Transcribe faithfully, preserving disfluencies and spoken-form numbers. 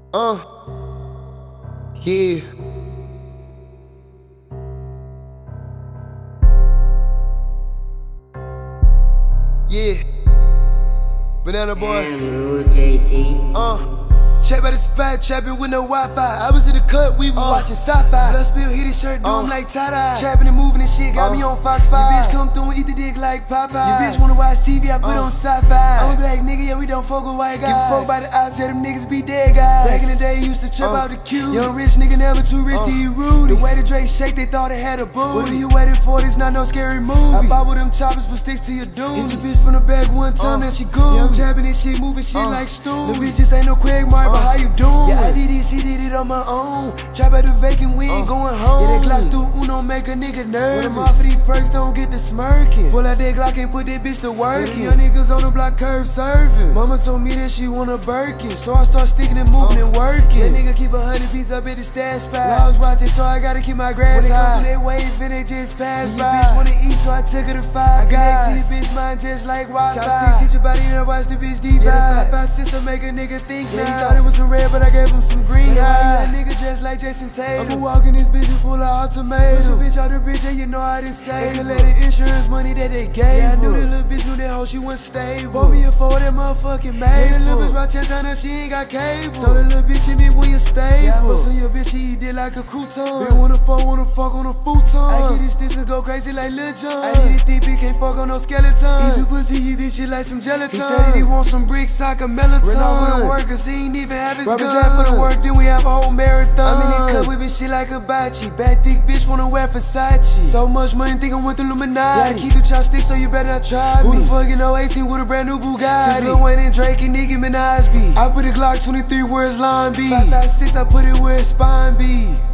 Uh, yeah. Yeah. Banana boy. Lull J Tee. Uh. Check by the spot, trapping with no Wi-Fi. I was in the cut, we were uh, watching sci-fi. Blood spill, hit his shirt, do uh, him like tie-dye. Trapping and moving and shit, got uh, me on Fox five. Your bitch come through and eat the dick like Popeye. Your bitch wanna watch T V, I put uh, on sci-fi. I'm a black nigga, yeah, we don't fuck with white guys. Give a fuck by the odds, yeah, them niggas be dead guys. Back in the day, used to trip uh, out the queue. Young rich nigga, never too rich uh, to eat rude. The way the Drake shake, they thought it had a booty. What are you waiting for? This not no scary movie. I bought with them choppers, but sticks to your dudes. Hit your bitch from the back one time, uh, that she cool. Yeah, I'm trapping this shit, moving shit uh, like stool. The bitch just ain't no Quagmire, uh, but how you doing? Yeah, I did it, she did it on my own. Trap at the vacant, we ain't uh, going home. Yeah, that Glock through Uno make a nigga nervous. When I'm off of these perks, don't get the smirking. Pull out that Glock and put that bitch to working. Yeah, young niggas on the block curve serving. Mama told me that she want a Birkin, so I start sticking and moving uh, and working. That nigga keep a hundred pieces up at the stash spot. I was watching, so I gotta keep my grass when high. When they come through that wave and they just pass by. Your bitch wanna eat, so I took her to five. I connect to the bitch mind just like Wi-Fi. Chopsticks hit your body and I watch the bitch divide. Yeah, the five five sister make a nigga think yeah, now. He thought it was some red, but I gave him some green. That nigga dressed like Jason Tatum. I'm walking this bitch and pull out ultimatum. Push a bitch out the bridge, yeah, you know I didn't say. They collected insurance money that they gave. Yeah, I knew that little bitch knew that hoe, she wasn't stable. Bought me a four, that motherfucking made. The little bitch right chest, I know she ain't got cable. Told the little bitch hit me when you're stable. Yeah, I bust on your bitch, she eat it like a crouton. Bitch wanna fuck, wanna fuck on a futon. I get this sticks and go crazy like Lil Jon. I need it thick, bitch, can't fuck on no skeleton. Eat the pussy, eat this shit like some gelatin. He said that he want some bricks, sock, a melatonin. Run over the work, cause he ain't even have his gun. Rubber for the work, then we have a whole marathon. I'm in the cut whipping shit like a bachi. Bad thick bitch wanna wear Versace. So much money, think I'm with Illuminati. Yeah, I keep the chopsticks, so you better not try me. Who the fuck you know eighteen with a brand new Bugatti? Since Lil Wayne and Drake and Nicki Minaj be. I put a Glock twenty-three where his line be. five five six, I put it where his spine be.